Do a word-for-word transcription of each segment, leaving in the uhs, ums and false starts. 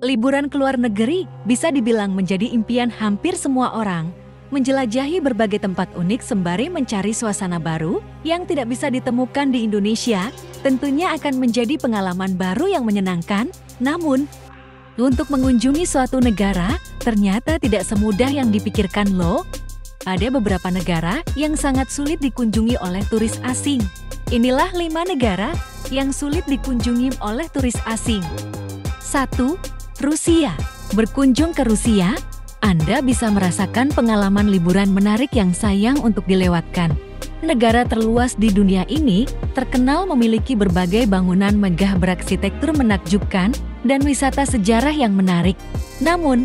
Liburan ke luar negeri bisa dibilang menjadi impian hampir semua orang. Menjelajahi berbagai tempat unik sembari mencari suasana baru yang tidak bisa ditemukan di Indonesia, tentunya akan menjadi pengalaman baru yang menyenangkan. Namun, untuk mengunjungi suatu negara, ternyata tidak semudah yang dipikirkan loh. Ada beberapa negara yang sangat sulit dikunjungi oleh turis asing. Inilah lima negara yang sulit dikunjungi oleh turis asing. satu. Rusia. Berkunjung ke Rusia, Anda bisa merasakan pengalaman liburan menarik yang sayang untuk dilewatkan. Negara terluas di dunia ini terkenal memiliki berbagai bangunan megah berarsitektur menakjubkan dan wisata sejarah yang menarik. Namun,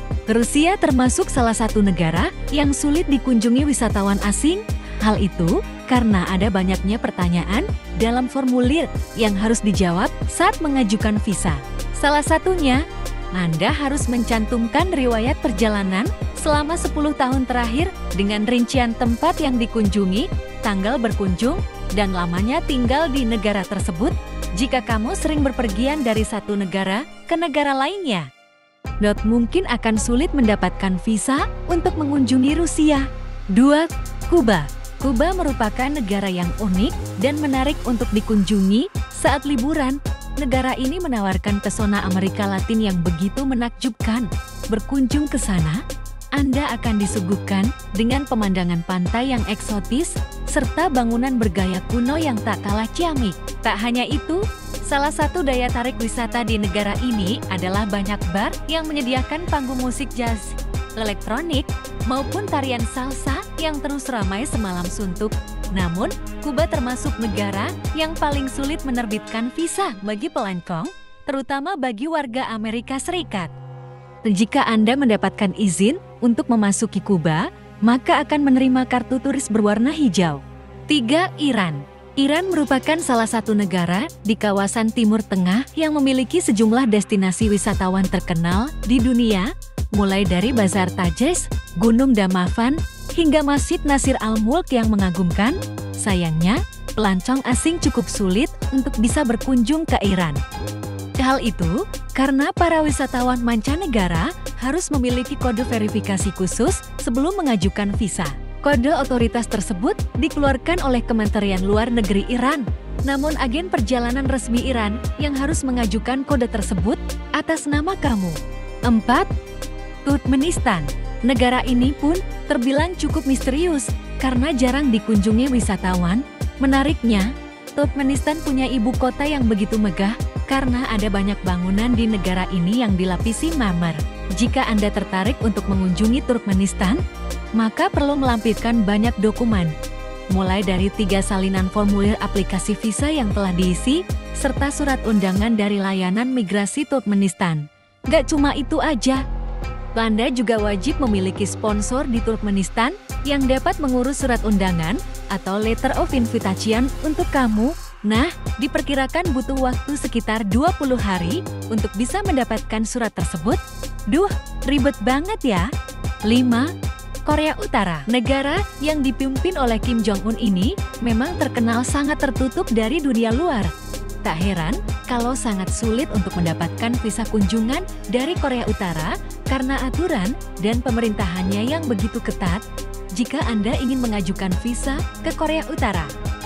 Rusia termasuk salah satu negara yang sulit dikunjungi wisatawan asing. Hal itu karena ada banyaknya pertanyaan dalam formulir yang harus dijawab saat mengajukan visa. Salah satunya, Anda harus mencantumkan riwayat perjalanan selama sepuluh tahun terakhir dengan rincian tempat yang dikunjungi, tanggal berkunjung, dan lamanya tinggal di negara tersebut jika kamu sering berpergian dari satu negara ke negara lainnya. Not mungkin akan sulit mendapatkan visa untuk mengunjungi Rusia. dua. Kuba. Kuba merupakan negara yang unik dan menarik untuk dikunjungi saat liburan. Negara ini menawarkan pesona Amerika Latin yang begitu menakjubkan. Berkunjung ke sana, Anda akan disuguhkan dengan pemandangan pantai yang eksotis serta bangunan bergaya kuno yang tak kalah ciamik. Tak hanya itu, salah satu daya tarik wisata di negara ini adalah banyak bar yang menyediakan panggung musik jazz, elektronik, maupun tarian salsa yang terus ramai semalam suntuk. Namun, Kuba termasuk negara yang paling sulit menerbitkan visa bagi pelancong, terutama bagi warga Amerika Serikat. Jika Anda mendapatkan izin untuk memasuki Kuba, maka akan menerima kartu turis berwarna hijau. tiga. Iran. Iran merupakan salah satu negara di kawasan Timur Tengah yang memiliki sejumlah destinasi wisatawan terkenal di dunia, mulai dari Bazar Tajes, Gunung Damavan, hingga Masjid Nasir Al-Mulk yang mengagumkan. Sayangnya, pelancong asing cukup sulit untuk bisa berkunjung ke Iran. Hal itu karena para wisatawan mancanegara harus memiliki kode verifikasi khusus sebelum mengajukan visa. Kode otoritas tersebut dikeluarkan oleh Kementerian Luar Negeri Iran. Namun agen perjalanan resmi Iran yang harus mengajukan kode tersebut atas nama kamu. empat. Turkmenistan. Negara ini pun terbilang cukup misterius karena jarang dikunjungi wisatawan. Menariknya, Turkmenistan punya ibu kota yang begitu megah karena ada banyak bangunan di negara ini yang dilapisi marmer. Jika Anda tertarik untuk mengunjungi Turkmenistan, maka perlu melampirkan banyak dokumen, mulai dari tiga salinan formulir aplikasi visa yang telah diisi, serta surat undangan dari layanan migrasi Turkmenistan. Gak cuma itu aja, Anda juga wajib memiliki sponsor di Turkmenistan yang dapat mengurus surat undangan atau letter of invitation untuk kamu. Nah, diperkirakan butuh waktu sekitar dua puluh hari untuk bisa mendapatkan surat tersebut. Duh, ribet banget ya. lima. Korea Utara. Negara yang dipimpin oleh Kim Jong-un ini memang terkenal sangat tertutup dari dunia luar. Tak heran kalau sangat sulit untuk mendapatkan visa kunjungan dari Korea Utara karena aturan dan pemerintahannya yang begitu ketat. Jika Anda ingin mengajukan visa ke Korea Utara,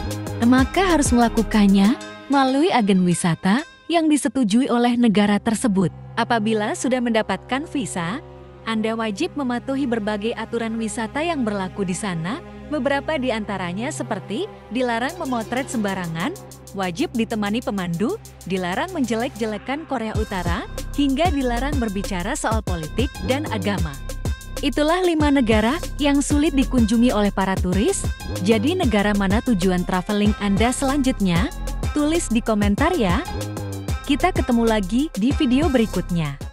maka harus melakukannya melalui agen wisata yang disetujui oleh negara tersebut. Apabila sudah mendapatkan visa, Anda wajib mematuhi berbagai aturan wisata yang berlaku di sana. Beberapa di antaranya seperti dilarang memotret sembarangan, wajib ditemani pemandu, dilarang menjelek-jelekan Korea Utara, hingga dilarang berbicara soal politik dan agama. Itulah lima negara yang sulit dikunjungi oleh para turis. Jadi negara mana tujuan traveling Anda selanjutnya? Tulis di komentar ya. Kita ketemu lagi di video berikutnya.